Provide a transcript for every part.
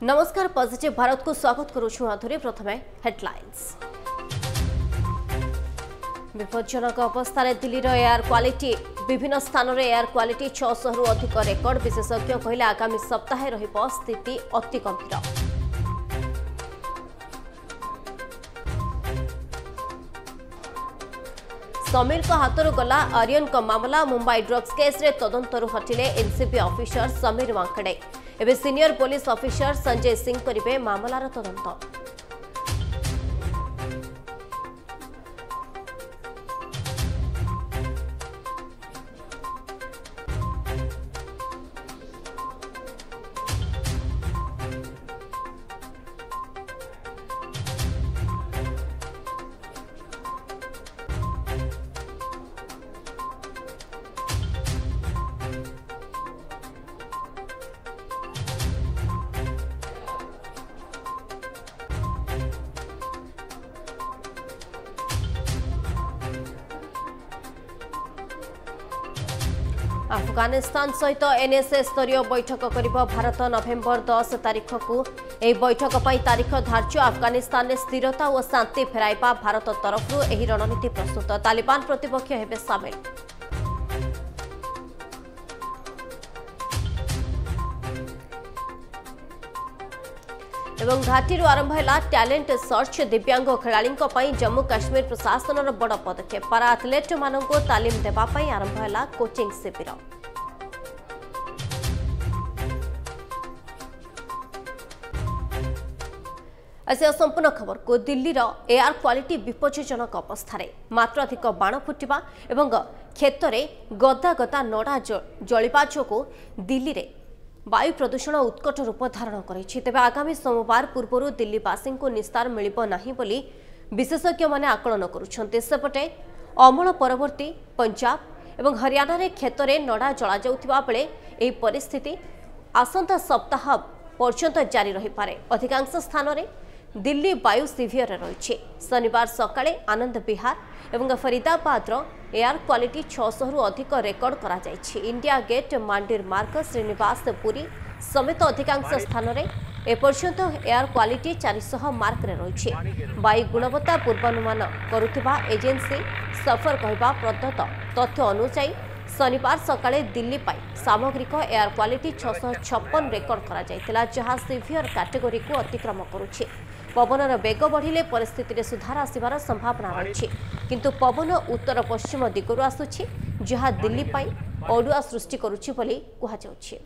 नमस्कार पॉजिटिव भारत को स्वागत करुछु आधुरी प्रथमे हेडलाइंस। विपज्जनक अवस्था दिल्ली एयर क्वालिटी विभिन्न स्थान में एयर क्वालिटी 600 रु अधिक रेकर्ड विशेषज्ञ कहले आगामी सप्ताह रहिबो स्थिति अति गंभीर। समीर को हाथरू गला आर्यन का मामला मुंबई ड्रग्स केस रे तदंतरु हटिले एनसीबी ऑफिसर समीर वांकड़े। एवं senior police officer Sanjay Singh करिवे मामलार तदंत। अफगानिस्तान सहित एनएसए स्तरीय बैठक करिब भारत नवेम्बर 10 तारीख को यह बैठक पर तारीख धार्य। अफगानिस्तान में स्थिरता और शांति फेराइबा भारत तरफ यह रणनीति प्रस्तुत। तालिबान प्रतिपक्ष हेबे सामिल। एवं घाटी आरंभ है टैलेंट सर्च। दिव्यांग खेलाड़ी जम्मू काश्मीर प्रशासन बड़ पदक्षेप। पारा एथलेट मानक तालीम देवाई आरंभ है कोचिंग शिविर। आसिया संपूर्ण खबर को दिल्ली एयर क्वालिटी विपज्जनक अवस्था मात्राधिक बाण फुटा और क्षेत्र में गदा गदा नड़ा जलिबा जो दिल्ली रे वायु प्रदूषण उत्कट रूप धारण करिछि। तेबे आगामी सोमवार पूर्व दिल्लीवासी को निस्तार मिलिब नाही बोली विशेषज्ञ माने आकलन करुछन्ते। सेपटे अमल परवर्ती पंजाब और हरियाणा रे क्षेत्र में नड़ा जला जाउथिबा बेले एही परिस्थिति आसंता सप्ताह पर्यंत जारी रही पारे। अधिकांश स्थान में दिल्ली वायु सिवियर रही। शनिवार सकाळे आनंद विहार और फरीदाबाद एयर क्वालिटी 600 रु अधिक रेकर्ड करा जायछि। इंडिया गेट मांडीर मार्ग श्रीनिवासपुरी समेत अधिकांश स्थान में एपर्यंत एयर क्वालिटी 400 मार्क रे रही। वायु गुणवत्ता पूर्वानुमान करुथिबा एजेंसी सफर कहवा प्रदत्त तथ्य अनुसार शनिवार सकाळे दिल्ली पाई सामग्रिक एयर क्वालिटी 656 रेकर्ड करा जायतिला, जहां सिवियर कैटेगरी को अतिक्रम करुछि। पवनर बेग बढ़िले परिस्थिति सुधार आसबार संभावना रही, किंतु पवन उत्तर पश्चिम दिगरु आसुछि जहां दिल्ली पाई अडुआ सृष्टि करुछि बोली कुहाଯାଉଛି।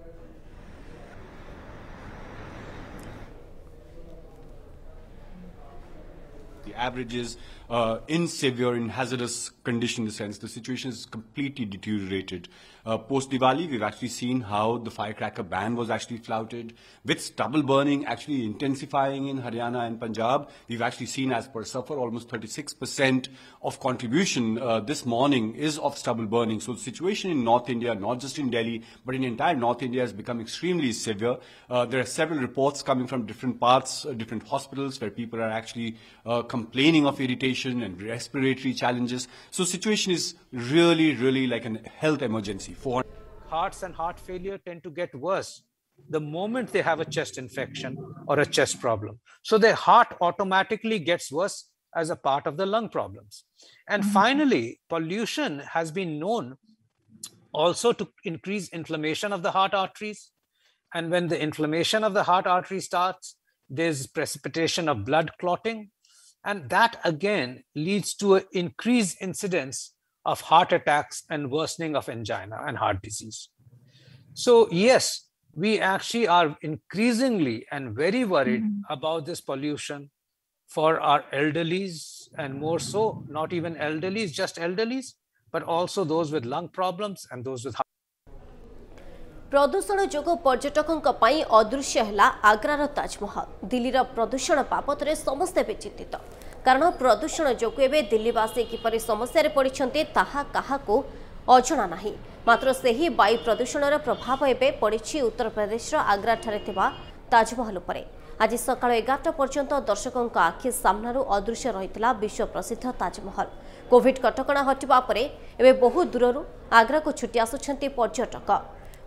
The averages in severe, in hazardous condition, in the sense the situation is completely deteriorated. Post Diwali, we've actually seen how the firecracker ban was actually flouted, with stubble burning actually intensifying in Haryana and Punjab. We've actually seen, as per SAFAR, almost 36% of contribution this morning is of stubble burning. So the situation in North India, not just in Delhi, but in entire North India, has become extremely severe. There are several reports coming from different parts, different hospitals, where people are actually complaining of irritation and respiratory challenges. So situation is really like a health emergency. Hearts and heart failure tend to get worse the moment they have a chest infection or a chest problem. So their heart automatically gets worse as a part of the lung problems. And finally, pollution has been known also to increase inflammation of the heart arteries. And when the inflammation of the heart artery starts, there's precipitation of blood clotting. And that again leads to an increased incidence of heart attacks and worsening of angina and heart disease. So yes, we actually are increasingly and very worried about this pollution for our elderlies, and more so, not even elderlies, just elderlies, but also those with lung problems and those with heart. प्रदूषण जोगो पर्यटकों अदृश्य है आग्रार ताजमहल। दिल्लीर प्रदूषण बाबद समस्ते भी चिंतित, कारण प्रदूषण जोगु एवं दिल्लीवासी किपरि समस्या पड़ते ताहा काहाको अजना नहीं। मात्र सही वायु प्रदूषण प्रभाव एवं पड़ी उत्तर प्रदेश आग्रा ठारे थिबा ताजमहल उपरे। आज सकाळ 11टा पर्यंत दर्शकों आखि सामनारू अदृश्य रही विश्व प्रसिद्ध ताजमहल। कोविड कटकणा हटिबा परे एवं बहु दूररू आग्रा को छुटी आसुछंती पर्यटक।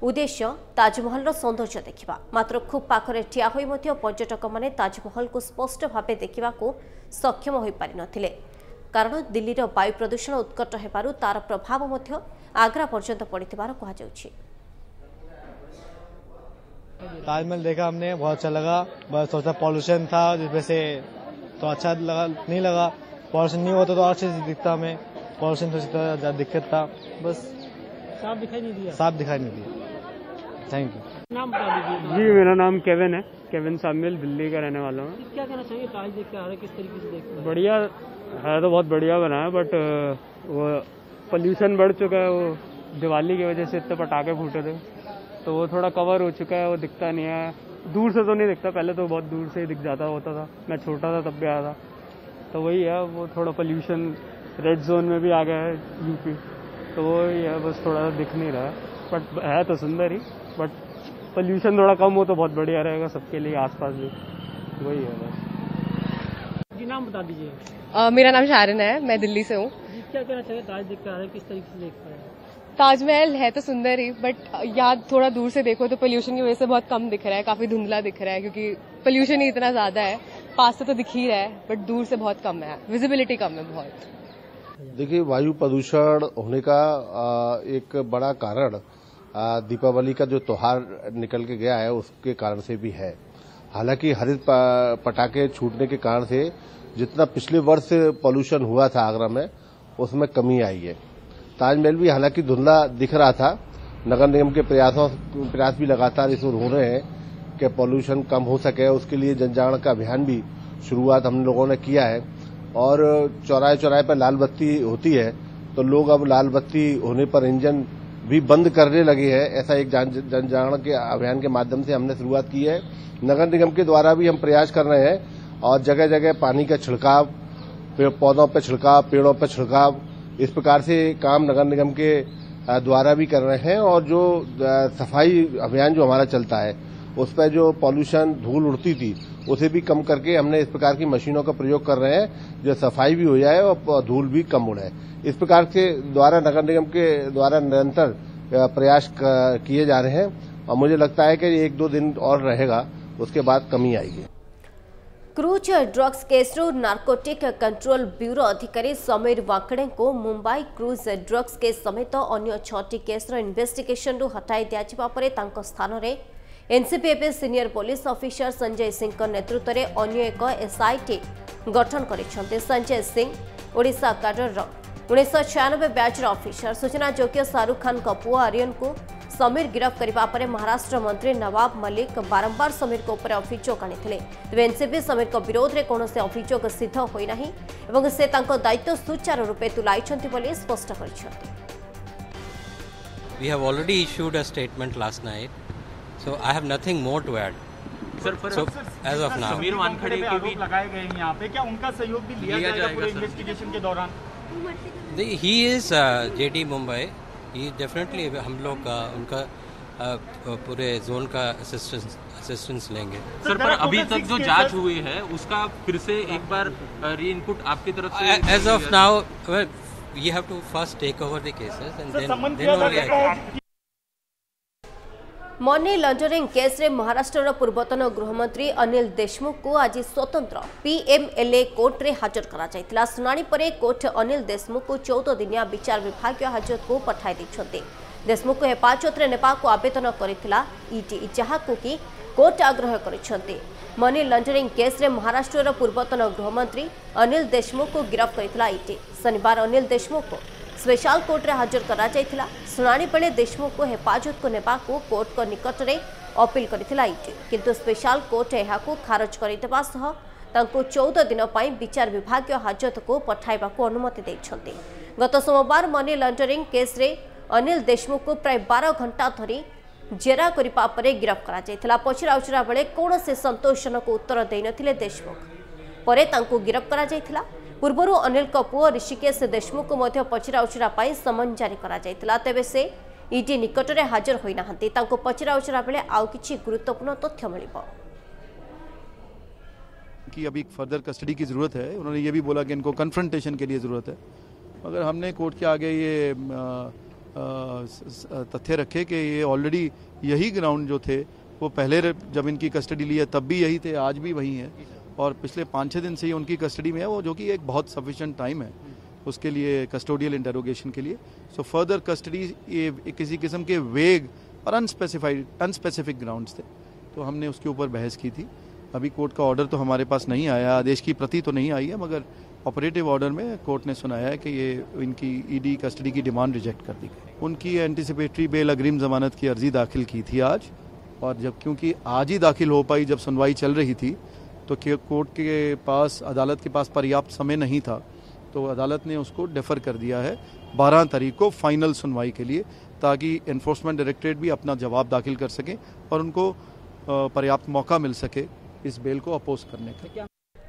उद्देश्य ताजमहल सौंदर्य देखा मात्र खूब पाखरे ठिया होई मध्य पर्यटक माने ताजमहल को स्पष्ट भाव देखा सक्षम हो पारि नथिले कारण दिल्लीर वायु प्रदूषण उत्कट हेबारु तार प्रभाव मध्य आग्रा पर्यंत पड़िथिबार कहा जाउछि। ताजमहल देखा हमने, बहुत अच्छा लगा। बस थोड़ा सा पॉल्यूशन था जिसमें से तो अच्छा लगा नहीं लगा। पॉल्यूशन नहीं होता तो अच्छे से दिखता हमें, पॉल्यूशन थोड़ा सा दिक्कत था। बस साफ दिखाई नहीं दिया। साफ दिखाई नहीं दिया। Thank you. नाम बता दीजिए। जी मेरा नाम केविन है, केविन सामुएल, दिल्ली का रहने वाला हूँ। क्या कहना चाहिए ताज देख के आ रहे, किस तरीके से देख रहे हैं? बढ़िया है तो बहुत बढ़िया बना है, बट वो पोल्यूशन बढ़ चुका है। वो दिवाली की वजह से इतने पटाखे फूटे थे तो वो थोड़ा कवर हो चुका है, वो दिखता नहीं है। दूर से तो नहीं दिखता, पहले तो बहुत दूर से ही दिख जाता होता था। मैं छोटा था तब भी आया था। तो वही है, वो थोड़ा पोल्यूशन रेड जोन में भी आ गया है यूपी, तो वही है, बस थोड़ा सा दिख नहीं रहा है। बट है तो सुंदर ही, बट पोल्यूशन थोड़ा कम हो तो बहुत बढ़िया रहेगा सबके लिए, आसपास भी। वही है बस। जी नाम बता दीजिए। मेरा नाम शारन है, मैं दिल्ली से हूँ। जी क्या कहना चाहिए ताज देख के आ रहे, किस तरीके से देख रहे हैं? ताजमहल है तो सुंदर ही, बट यहाँ थोड़ा दूर से देखो तो पोल्यूशन की वजह से बहुत कम दिख रहा है, काफी धुंधला दिख रहा है क्योंकि पोल्यूशन ही इतना ज्यादा है। पास से तो दिख ही रहा है बट दूर से बहुत कम है, विजिबिलिटी कम है बहुत। देखिए, वायु प्रदूषण होने का एक बड़ा कारण दीपावली का जो त्योहार निकल के गया है उसके कारण से भी है। हालांकि हरित पटाखे छूटने के कारण से जितना पिछले वर्ष पॉल्यूशन हुआ था आगरा में उसमें कमी आई है। ताजमहल भी हालांकि धुंधला दिख रहा था। नगर निगम के प्रयास भी लगातार इसमें हो रहे हैं कि पॉल्यूशन कम हो सके। उसके लिए जनजागरण का अभियान भी शुरुआत हम लोगों ने किया है और चौराहे चौराहे पर लाल बत्ती होती है तो लोग अब लाल बत्ती होने पर इंजन भी बंद करने लगे हैं। ऐसा एक जनजागरण के अभियान के माध्यम से हमने शुरुआत की है। नगर निगम के द्वारा भी हम प्रयास कर रहे हैं और जगह जगह पानी का छिड़काव, पौधों पर छिड़काव, पेड़ों पर छिड़काव, इस प्रकार से काम नगर निगम के द्वारा भी कर रहे हैं। और जो सफाई अभियान जो हमारा चलता है उस पर जो पॉल्यूशन धूल उड़ती थी उसे भी कम करके हमने इस प्रकार की मशीनों का प्रयोग कर रहे हैं जो सफाई भी हो जाए और धूल भी कम उड़े। इस प्रकार से द्वारा नगर निगम के द्वारा निरंतर प्रयास किए जा रहे हैं और मुझे लगता है कि 1-2 दिन और रहेगा, उसके बाद कमी आएगी। क्रूज ड्रग्स केस्रु नार्कोटिक कंट्रोल ब्यूरो अधिकारी समीर वाकड़े को मुंबई क्रूज ड्रग्स केस समेत अन्य 6टी केस्र इन्वेस्टिगेशन रु हटाई दिया पर तांको स्थान रे NCPF senior police officer Sanjay Singh नेतृत्व में अन्य एक एसआईटी गठन कर। Sanjay Singh Odisha cadre 1996 batch officer. सूचना योग्य शाहरुख खान का पुआ आर्यन को समीर गिरफ्त करने पर महाराष्ट्र मंत्री नवाब मलिक बारंबार समीर को ऊपर अभियोग आनी। तेज एनसीपी समीर को विरोध में कौन अभियोग सिद्ध होना से दायित्व सुचारू रूपे तुलाई स्पष्ट कर। We have already issued a statement last night, so I have nothing more to add. Sir, so as of now, Sameer Wankhede के भी लगाए गए हैं यहाँ पे, क्या उनका सहयोग भी लिया जाएगा पूरे इन्वेस्टिगेशन के दौरान? he is JD Mumbai. He definitely हम लोग का उनका पूरे जोन का असिस्टेंस लेंगे। सर, पर अभी तक जो जांच हुई है उसका फिर से एक बार री इनपुट आपकी तरफ से? As of now, well, we have to first take over the cases and then only I can. Money laundering case रे महाराष्ट्र पूर्वतन गृहमंत्री अनिल देशमुख को आज स्वतंत्र पीएमएलए कोर्ट रे हाजर करा जायतिला। सुनानी परे कोर्ट अनिल देशमुख को 14 दिनिया विचार विभाग हाजत को पठाई दैछन्ते। देशमुख को हेफाजत रे नेपा को आवेदन करिथिला ईडी, जहाको कि कोर्ट आग्रह करिसन्ते। मनी लॉन्ड्रिंग केस रे महाराष्ट्र पूर्वतन गृहमंत्री अनिल देशमुख को गिरफ्त करिथिला ईडी। शनिवार अनिल देशमुख को स्पेशल कोर्ट रे हाजर करा जायतिला। सुनानी बेले देशमुख को हेफाजत को नेबा को कोर्ट को निकट रे अपील करिथिला ईडी, किंतु स्पेशल कोर्ट एहाकू खारज करिदेबा सह तांको 14 दिन पई विचार विभाग हाजत को पठाइबा को अनुमति दैछन्ते। गत सोमवार मनी लॉन्ड्रिंग केस रे अनिल देशमुख को प्राय 12 घंटा धरी जेरा करिपा परे गिरफ्त करा जायतिला। पचरा उचरा बेले कोनोसी संतोषजनक उत्तर देइ नथिले देशमुख, परे तांको गिरफ्त करा जायतिला। पूर्वरु अनिल का पुओ ऋषिकेश देशमुख को मध्य पचरा उचरा पाई समन जारी करा जायतिला। तेबे से ईडी निकट रे हाजर होई नाहंती। तांको पचरा उचरा बेले आउ किछि गुरुत्वपूर्ण तथ्य मिलिबो कि अभी फर्दर कस्टडी की जरूरत है। उन्होंने ये भी बोला कि इनको कन्फ्रंटेशन के लिए जरूरत है, मगर हमने कोर्ट के आगे ये तथ्य रखे कि ये ऑलरेडी यही ग्राउंड जो थे वो पहले जब इनकी कस्टडी ली है तब भी यही थे, आज भी वही हैं और पिछले 5-6 दिन से ही उनकी कस्टडी में है वो, जो कि एक बहुत सफिशिएंट टाइम है उसके लिए कस्टोडियल इंटरोगेशन के लिए। सो फर्दर कस्टडी ये किसी किस्म के वेग और अनस्पेसिफिक ग्राउंड्स थे, तो हमने उसके ऊपर बहस की थी। अभी कोर्ट का ऑर्डर तो हमारे पास नहीं आया, आदेश की प्रति तो नहीं आई है, मगर ऑपरेटिव ऑर्डर में कोर्ट ने सुनाया है कि ये इनकी ईडी कस्टडी की डिमांड रिजेक्ट कर दी गई। उनकी एंटिसिपेटरी बेल अग्रिम जमानत की अर्जी दाखिल की थी आज, और जब क्योंकि आज ही दाखिल हो पाई, जब सुनवाई चल रही थी तो कोर्ट के पास, अदालत के पास पर्याप्त समय नहीं था, तो अदालत ने उसको डेफर कर दिया है 12 तारीख को फाइनल सुनवाई के लिए, ताकि एनफोर्समेंट डायरेक्टरेट भी अपना जवाब दाखिल कर सके और उनको पर्याप्त मौका मिल सके इस बेल को अपोज करने का।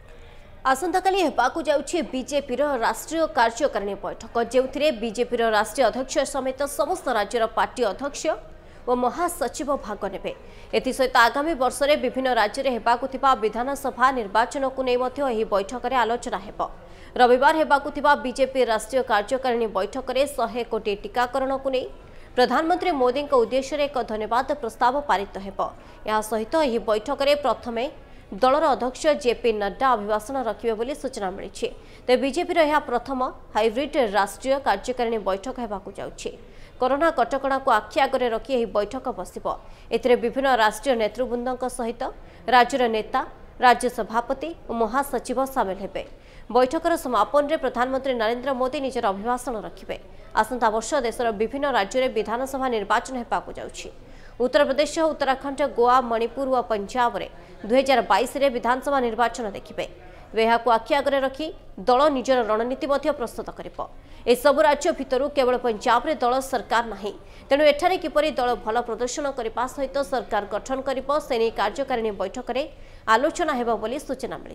आसंताकाली हेबाकु जाउछि बीजेपी राष्ट्रीय कार्यकारिणी बैठक, जेउथिरे बीजेपी राष्ट्रीय अध्यक्ष समेत समस्त राज्यर पार्टी अध्यक्ष और महासचिव भाग नेबे। एथिसहित आगामी वर्ष में विभिन्न राज्य में हेबाकु थिबा विधानसभा निर्वाचन को नहीं मध्य एही बैठक में आलोचना हेबो। रविवार हेबाकु थिबा बीजेपी राष्ट्रीय कार्यकारिणी बैठक में 100 कोटी टीकाकरण को नहीं प्रधानमंत्री मोदी उद्देश्य एक धन्यवाद प्रस्ताव पारित हेबो। या सहित एही बैठक में प्रथमे दलर अध्यक्ष जेपी नड्डा अभिभाषण रखिबे बोली सूचना मिली। तेज बीजेपी यह प्रथम हाइब्रिड राष्ट्रीय कार्यकारिणी बैठक हेबाकु जाउछि। कोरोना कटकणा को आखि आगे रखी यह बैठक बसिबो। एथिरे विभिन्न राष्ट्रीय नेतृवृंदों सहित राज्यर नेता, राज्य सभापति और महासचिव सामिल हेबे। बैठकर समापन में प्रधानमंत्री नरेंद्र मोदी निजर अभिभाषण रखिबे। आसंता वर्ष देशर विभिन्न राज्य में विधानसभा निर्वाचन हेबाकु जाउछि। उत्तर प्रदेश, उत्तराखंड, गोवा, मणिपुर और पंजाब में 2022 रे विधानसभा निर्वाचन देखिबे। यहां आखि आगे रखी दल निजर रणनीति प्रस्तुत करिबो। ए सब राज्य भितरु केवल पंजाब रे दल सरकार नहीं, तेणु एठारे किपरि दल भल प्रदर्शन करने सहित सरकार गठन करिबो से नै कार्यकारिणी बैठक में आलोचना हेबो बोली सूचना मिली।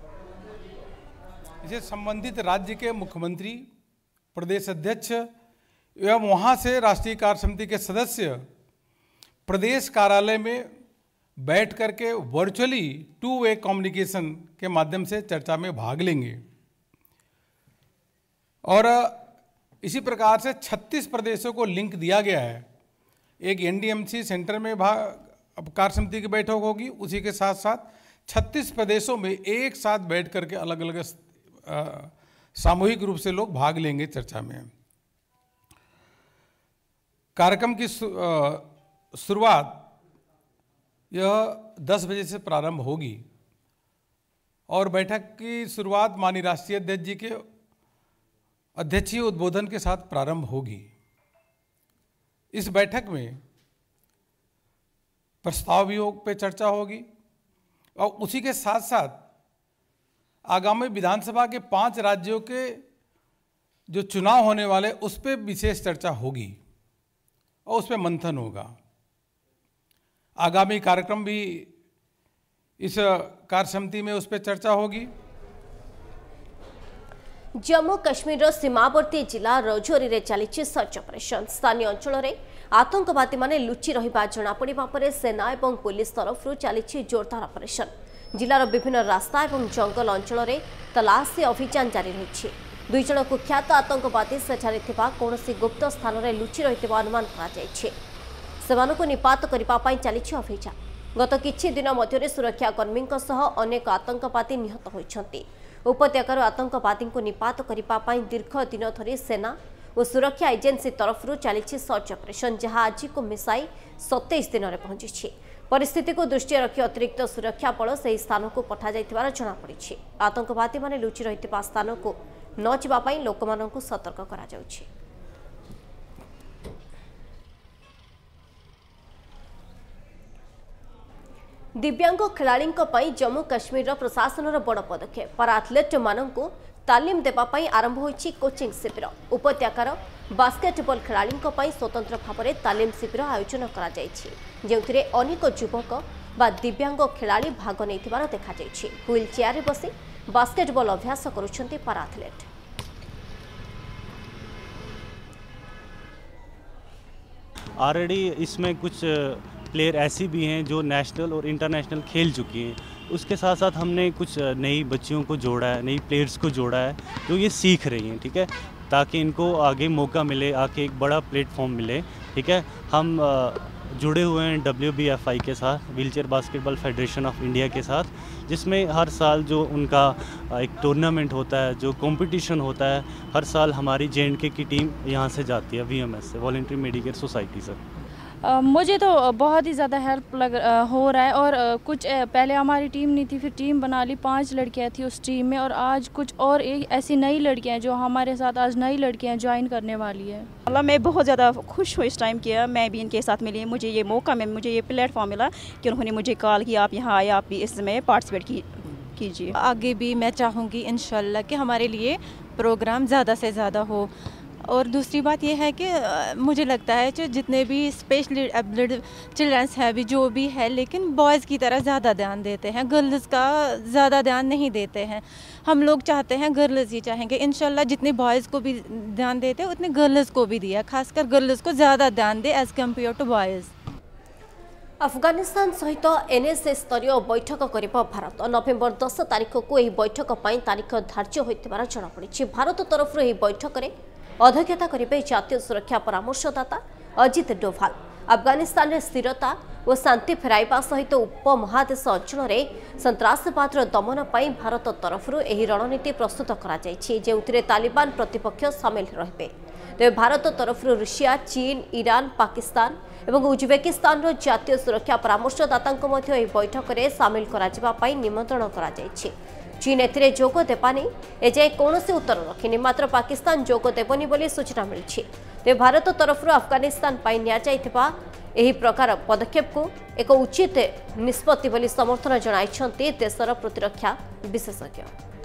इसे संबंधित राज्य के मुख्यमंत्री, प्रदेश अध्यक्ष एवं वहां से राष्ट्रीय कार्य समिति के सदस्य प्रदेश कार्यालय में बैठ करके वर्चुअली 2-वे कम्युनिकेशन के माध्यम से चर्चा में भाग लेंगे। और इसी प्रकार से 36 प्रदेशों को लिंक दिया गया है। एक एनडीएमसी सेंटर में कार्य समिति की बैठक होगी, उसी के साथ साथ 36 प्रदेशों में एक साथ बैठ करके अलग अलग सामूहिक रूप से लोग भाग लेंगे चर्चा में। कार्यक्रम की शुरुआत यह 10 बजे से प्रारंभ होगी और बैठक की शुरुआत माननीय राष्ट्रीय अध्यक्ष जी के अध्यक्षीय उद्बोधन के साथ प्रारंभ होगी। इस बैठक में प्रस्ताव योग पे चर्चा होगी और उसी के साथ साथ आगामी विधानसभा के 5 राज्यों के जो चुनाव होने वाले उस पर विशेष चर्चा होगी और उस पर मंथन होगा। आगामी कार्यक्रम भी इस कार्य समिति में उस पर चर्चा होगी। जम्मू काश्मीर सीमावर्ती जिला रजौरी रे चली सर्च ऑपरेशन। स्थानीय अंचल में आतंकवादी माने लुचि रहिबा जनापड़ा पर सेना और पुलिस तरफ चली जोरदार ऑपरेशन। जिलार विभिन्न रास्ता और जंगल अंचल में तलाशी अभियान जारी रही। 2 जन कुख्यात आतंकवादी सेठारे थिबा कौनसी गुप्त स्थान में लुचि रही अनुमान कर निपात करने चली अभियान। गत किछि दिन मध्य सुरक्षाकर्मी अनेक आतंकवादी निहत होती। उपत्यकार आतंकवादी को निपात करने दीर्घ दिन धरी सेना और सुरक्षा एजेंसी तरफ चली सर्च ऑपरेशन, जहां आज को मिसाई 27 दिन में पहुंची। परिस्थिति को दृष्टि रखी अतिरिक्त सुरक्षा बल से स्थान को पठा जाइथिबार जनापड़ी। आतंकवादी माने लुचि रहिथिबा स्थान को न जावाई लोक मानकु सतर्क करा जाउछि। दिव्यांग खेलाड़ी जम्मू काश्मीर प्रशासन बड़ पदक्षेप। पारा एथलेट मानू तालीम देवाई आरंभ होइछि कोचिंग शिविर। उपत्यकार बास्केटबॉल खेलाड़ी स्वतंत्र भाव में तालीम शिविर आयोजन करा जायछि, जेउथिरे अनेक युवक बा दिव्यांग खेलाड़ी भाग नैथिबार देखा जायछि। व्हील चेयर रे बसी बास्केटबॉल अभ्यास करुछन्ति पारा एथलेट। ऑलरेडी इसमें कुछ प्लेयर ऐसी भी हैं जो नेशनल और इंटरनेशनल खेल चुकी हैं। उसके साथ साथ हमने कुछ नई बच्चियों को जोड़ा है, नई प्लेयर्स को जोड़ा है जो ये सीख रही हैं। ठीक है, ताकि इनको आगे मौका मिले, आगे एक बड़ा प्लेटफॉर्म मिले। ठीक है, हम जुड़े हुए हैं WBFI के साथ, wheelchair basketball federation of India के साथ, जिसमें हर साल जो उनका एक टूर्नामेंट होता है, जो कंपटीशन होता है, हर साल हमारी J&K की टीम यहाँ से जाती है, VMS से, वॉलंटरी मेडिकेयर सोसाइटी से। मुझे तो बहुत ही ज़्यादा हेल्प हो रहा है। और कुछ पहले हमारी टीम नहीं थी, फिर टीम बना ली, 5 लड़कियां थी उस टीम में, और आज कुछ और एक ऐसी नई लड़कियां हैं जो हमारे साथ आज नई लड़कियां ज्वाइन करने वाली है। मतलब मैं बहुत ज़्यादा खुश हूँ इस टाइम किया, मैं भी इनके साथ मिली, मुझे ये मौका मिला, मुझे ये प्लेटफॉर्म मिला कि उन्होंने मुझे कॉल किया, आप यहाँ आए, आप भी इसमें पार्टिसिपेट कीजिए। आगे भी मैं चाहूँगी इंशाल्लाह कि हमारे लिए प्रोग्राम ज़्यादा से ज़्यादा हो। और दूसरी बात यह है कि मुझे लगता है कि जितने भी स्पेशली एबल्ड चिल्ड्रंस हैं भी, जो भी है, लेकिन बॉयज़ की तरह ज़्यादा ध्यान देते हैं, गर्ल्स का ज़्यादा ध्यान नहीं देते हैं। हम लोग चाहते हैं, गर्ल्स ही चाहेंगे इंशाल्लाह जितने बॉयज़ को भी ध्यान देते हैं उतने गर्ल्स को भी दिया, खासकर गर्ल्स को ज़्यादा ध्यान दे as compare to boys. Afghanistan सहित NSA स्तरीय बैठक करिबा भारत। नवेम्बर 10 तारिख को यह बैठक पर तारीख धार्य होइतिबार जଣାपड़ी। भारत तरफ यह बैठक में अध्यक्षता करेंगे जातीय सुरक्षा परामर्शदाता अजित डोभाल। अफगानिस्तान में स्थिरता और शांति फेराइबा सहित उपमहादेश अंचल में सन्त्रासवाद दमन पर भारत तरफ यह रणनीति प्रस्तुत कर तालिबान प्रतिपक्ष सामिल रहे। तेज भारत तरफ रूसिया, चीन, ईरान, पाकिस्तान और उज्बेकिस्तान जातीय सुरक्षा परामर्शदाता बैठक में सामिल कर निमंत्रण कर चीन एथिरे जोग देवा नहीं एजाए कौन उत्तर रखिनी, मात्र पाकिस्तान जोग देवनी बोली सूचना मिली। तेज भारत तरफ अफगानिस्तान यह प्रकार पदक्षेप को एक उचित निष्पत्ति बोली समर्थन जणाइछन्ति देशर प्रतिरक्षा विशेषज्ञ।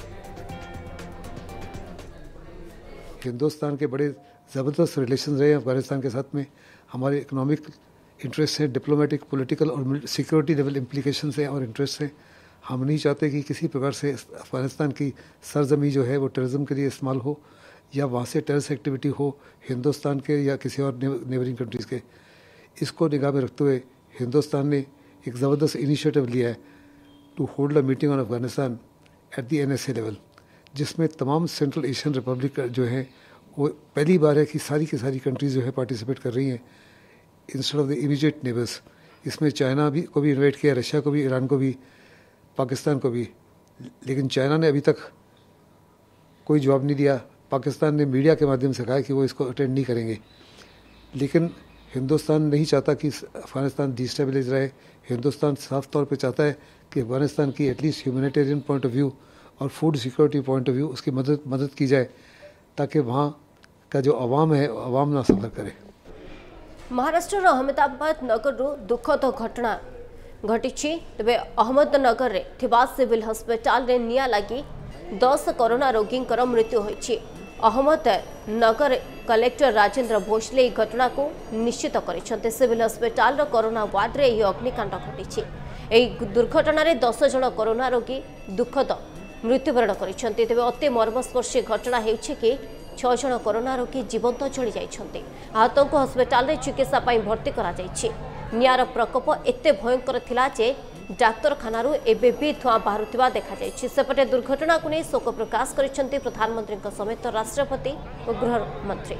हिंदुस्तान के बड़े ज़बरदस्त रिलेशन रहे अफगानिस्तान के साथ में, हमारे इकोनॉमिक इंटरेस्ट हैं, डिप्लोमेटिक, पॉलिटिकल और सिक्योरिटी लेवल इम्प्लीकेशन हैं और इंटरेस्ट हैं। हम नहीं चाहते कि किसी प्रकार से अफगानिस्तान की सरजमी जो है वो टेररिज्म के लिए इस्तेमाल हो, या वहाँ से टेररिस्ट एक्टिविटी हो हिंदुस्तान के या किसी और नेबरिंग कंट्रीज़ के। इसको निगाह में रखते हुए हिंदुस्तान ने एक ज़बरदस्त इनिशिएटिव लिया है to hold a meeting on Afghanistan at the NSA level, जिसमें तमाम सेंट्रल एशियन रिपब्लिक जो है वो पहली बार है कि सारी की सारी कंट्रीज़ जो है पार्टिसिपेट कर रही हैं instead of the immediate neighbours. इसमें चाइना भी को भी इन्वाइट किया, रशिया को भी, ईरान को भी, पाकिस्तान को भी, लेकिन चाइना ने अभी तक कोई जवाब नहीं दिया। पाकिस्तान ने मीडिया के माध्यम से कहा कि वो इसको अटेंड नहीं करेंगे, लेकिन हिंदुस्तान नहीं चाहता कि अफगानिस्तान डिस्टेबलाइज रहे। हिंदुस्तान साफ तौर पे चाहता है कि अफगानिस्तान की at least humanitarian point of view और food security point of view उसकी मदद की जाए, ताकि वहाँ का जो अवाम है अवाम ना सफर करे। महाराष्ट्र अहमदाबाद नगर दुखद घटना घटी। तेज अहमदनगर रे थिबा सिविल हस्पिटाल रे निया लगी 10 कोरोना रोगी मृत्यु होइछि। अहमदनगर कलेक्टर राजेंद्र भोसले घटना को निश्चित कर सिविल हस्पिटाल कोरोना वार्ड रे अग्निकांड घटी। यह दुर्घटना रे 10 जन कोरोना रोगी दुखद मृत्युवरण कर। तेज अति मर्मस्पर्शी घटना होछि कि 6 जन कोरोना रोगी जीवंत चली जाइछन्ति। आहतों को हस्पिटाल रे चिकित्सा पाई भर्ती करा जाइछि। नियार प्रकोप एते भयंकर थिला जे डाक्तरखानारू एबे भी धुआं बाहरुथिबा देखा जाइछि। सेपटे दुर्घटना को नहीं शोक प्रकाश करिसेंति प्रधानमंत्री समेत राष्ट्रपति और गृह मंत्री।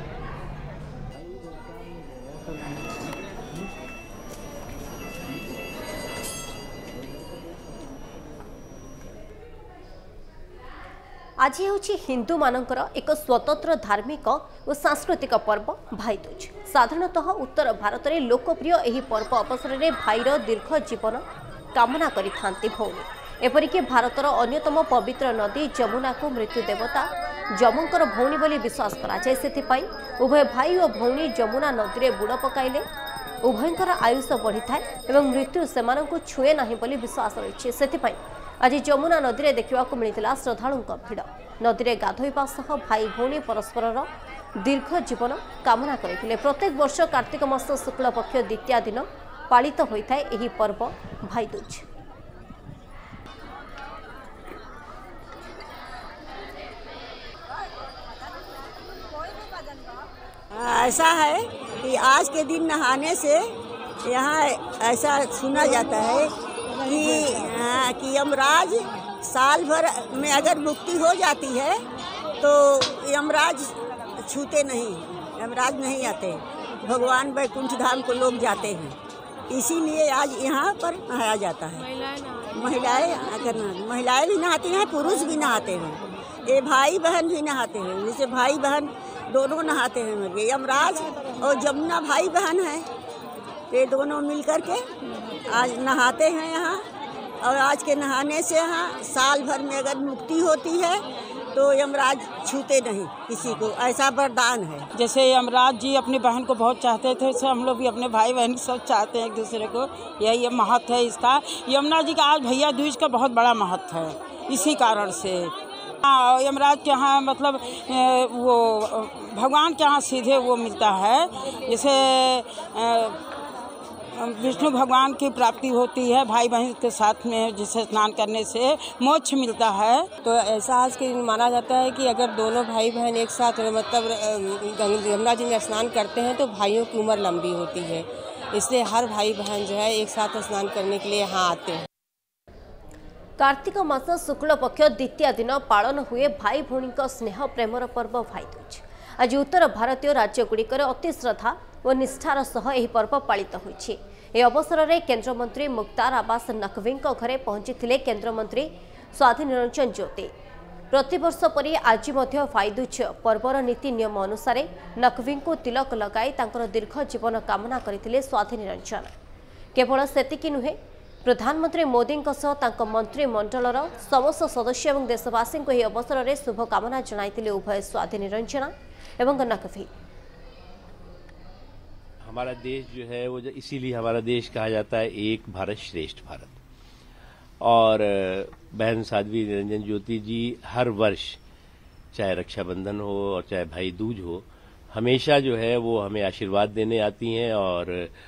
आज ହେଉଛି हिंदू मानकर एक स्वतंत्र धार्मिक और सांस्कृतिक पर्व भाई दूज। साधारणतः उत्तर भारत में लोकप्रिय यह पर्व अवसर में भाईर दीर्घ जीवन कामना करिथांती भौणी। एपरिक भारतर अन्यतम पवित्र नदी जमुना को मृत्यु देवता जमुंकर भौणी बोली विश्वास कराए। से उभय भाई और भौणी जमुना नदी में बुड़ पकाइले उभयंकर आयुष बढ़ी था मृत्यु से छुए ना बोली विश्वास रही। से आज जमुना नदी में देखा मिलता श्रद्धालुं भीड़। नदी में गाधोइबा सह भाई भौणी परस्पर दीर्घ जीवन कामना करते। प्रत्येक वर्ष कार्तिक मास शुक्ल पक्ष द्वितीया दिन पालित होता है यह पर्व भाई दूज। ऐसा है कि आज के दिन नहाने से यहाँ ऐसा सुना जाता है कि यमराज साल भर में अगर मुक्ति हो जाती है तो यमराज छूते नहीं, यमराज नहीं आते। भगवान वैकुंठ धाम को लोग जाते हैं, इसीलिए आज यहाँ पर नहाया जाता है। महिलाएं भी नहाती हैं, पुरुष भी नहाते हैं, ये भाई बहन भी नहाते हैं। जैसे भाई बहन दोनों नहाते हैं, यमराज और जमुना भाई बहन हैं, ये दोनों मिल कर के आज नहाते हैं यहाँ। और आज के नहाने से यहाँ साल भर में अगर मुक्ति होती है तो यमराज छूते नहीं किसी को, ऐसा वरदान है। जैसे यमराज जी अपनी बहन को बहुत चाहते थे, वैसे हम लोग भी अपने भाई बहन सब चाहते हैं एक दूसरे को। यही महत्व है इसका। यमुना जी का आज भैया दूज का बहुत बड़ा महत्व है, इसी कारण से। यमराज के यहाँ मतलब वो भगवान के यहाँ सीधे वो मिलता है, जैसे विष्णु भगवान की प्राप्ति होती है भाई बहन के साथ में, जिसे स्नान करने से मोक्ष मिलता है। तो ऐसा आज के दिन माना जाता है कि अगर दोनों भाई बहन एक साथ मतलब यमुना जी में स्नान करते हैं तो भाइयों की उम्र लंबी होती है, इसलिए हर भाई बहन जो है एक साथ स्नान करने के लिए यहाँ आते हैं। कार्तिक मास शुक्ल पक्ष द्वितीय दिन पालन हुए भाई भौणी स्नेह प्रेमर पर्व भाई दूज। आज उत्तर भारतीय राज्यगुड़िकर अति श्रद्धा और निष्ठार सह यह पर्व पालित होइछि। यह अवसर में केन्द्रमंत्री मुख्तार अब्बास नकवी घरे पहुंची केन्द्रमंत्री स्वाधीन रंजन ज्योति। प्रतिवर्ष परि आज भाई दूज पर्वर नीति नियम अनुसार नकवी को तिलक लगाई तांकर दीर्घ जीवन कामना करथिले स्वाधीन रंजन। केवल सेतिकी नुहे, प्रधानमंत्री मोदी मंत्रिमंडलर समस्त सदस्य और देशवासी को यह अवसर में शुभकामना जणाइथिले उभय स्वाधीन रंजन एवं नकवी। हमारा देश जो है वो इसीलिए हमारा देश कहा जाता है एक भारत श्रेष्ठ भारत। और बहन साध्वी निरंजन ज्योति जी हर वर्ष चाहे रक्षाबंधन हो और चाहे भाई दूज हो, हमेशा जो है वो हमें आशीर्वाद देने आती हैं और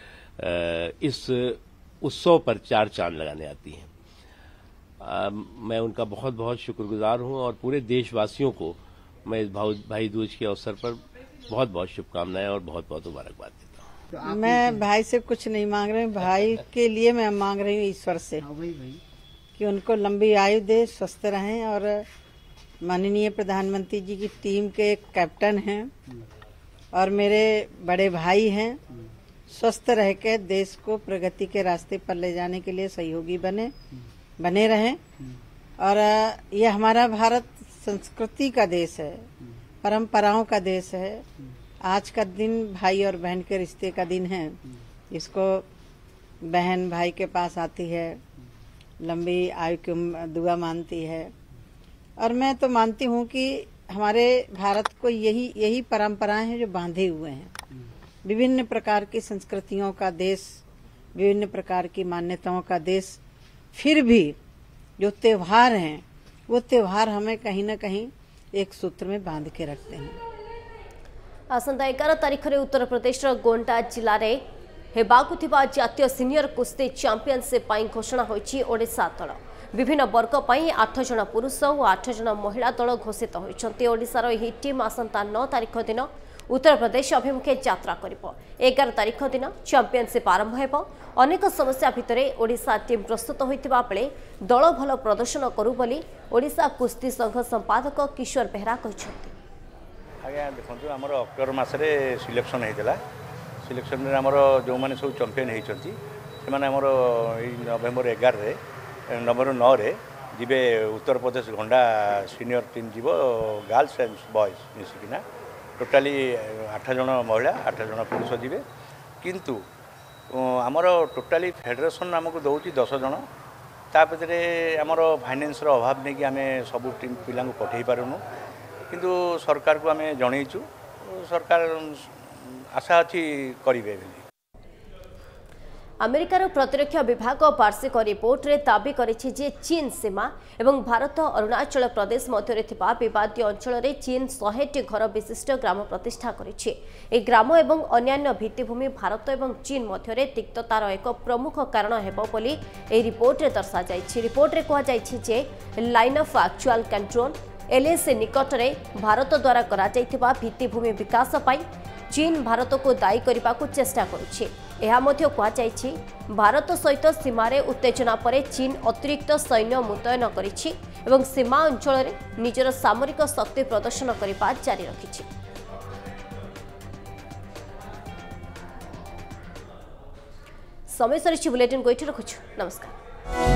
इस उत्सव पर चार चांद लगाने आती हैं। मैं उनका बहुत बहुत शुक्रगुजार हूं और पूरे देशवासियों को मैं इस भाई दूज के अवसर पर बहुत बहुत शुभकामनाएं और बहुत बहुत मुबारकबाद देता हूं। मैं भाई से कुछ नहीं मांग रही हूँ, भाई के लिए मैं मांग रही हूँ ईश्वर से कि उनको लंबी आयु दे, स्वस्थ रहें। और माननीय प्रधानमंत्री जी की टीम के कैप्टन हैं और मेरे बड़े भाई हैं, स्वस्थ रह के देश को प्रगति के रास्ते पर ले जाने के लिए सहयोगी बने रहें। और यह हमारा भारत संस्कृति का देश है, परंपराओं का देश है। आज का दिन भाई और बहन के रिश्ते का दिन है। इसको बहन भाई के पास आती है, लंबी आयु की दुआ मानती है। और मैं तो मानती हूँ कि हमारे भारत को यही परंपराएं हैं जो बांधे हुए हैं। विभिन्न प्रकार की संस्कृतियों का देश, विभिन्न प्रकार की मान्यताओं का देश, फिर भी जो त्योहार हैं वो त्योहार हमें कहीं न कहीं एक सूत्र में बांध के रखते हैं। आसंता 11 तारिख में उत्तर प्रदेश गोंडा जिले में हेबाकुथिबा जातीय सीनियर कुस्ती चैंपियनशिप घोषणा होइछि। ओडिशा दल विभिन्न वर्ग पर 8 जन पुरुष और 8 जन महिला दल घोषित होइछन्ति। ओडिशार एही टीम आसंता 9 तारिख दिन उत्तर प्रदेश अभिमुखे यात्रा करिब। 11 तारिख दिन चैंपियनशिप आरंभ हेब। अनेक समस्या भितर ओडिशा टीम प्रस्तुत होइतिबा बेले दल भल प्रदर्शन करू बोली ओडिशा कुस्ती संघ संपादक किशोर बेहरा कहछन्ति। आज्ञा देखो आमर अक्टोबर मसरे सिलेक्शन होता सिलेक्शन में आमर जो मैंने सब चैंपियन होती नवेम्बर 11 नवेम्बर 9 रे जीवे उत्तर प्रदेश गोंडा सीनियर टीम जीव गर्ल्स एंड बॉयज मिसिकिना टोटाली 8 जन महिला 8 जन पुरुष जीवे। किंतु आमर टोटाली फेडरेशन आमको दौर 10 जन तापरे आमर फाइनेंस अभाव नहीं कि आम सब टीम पिला पठे पारूनु। किंतु सरकार को आम जनईचु, सरकार आशा अच्छी करेंगे। अमेरिकार प्रतिरक्षा विभाग वार्षिक रिपोर्ट रे दाबी करिछि जे चीन सीमा एवं भारत अरुणाचल प्रदेश मध्य विवादीय अंचल में चीन 100टी घर विशिष्ट ग्राम प्रतिष्ठा करिछि। ए ग्राम एवं अन्यान्य भित्तिभूमि भारत एवं चीन मध्य तिक्ततार एक प्रमुख कारण हेबो बोली ए रिपोर्ट रे दर्शा जाइछि। रिपोर्ट रे कहा जाइछि जे line of actual control LAC निकट में भारत द्वारा करा जाइथिबा भित्तिभूमि विकास पाई चीन भारत को दायी करने को चेष्टा करुछि। एहा मध्य कहुछि भारत सहित सीमार उत्तेजना पर चीन अतिरिक्त सैन्य मुतयन करिछि एवं सीमा अंचल में निजर सामरिक शक्ति प्रदर्शन करने जारी रखिछि। समय सरी बुलेटिन को ये रखुछु नमस्कार।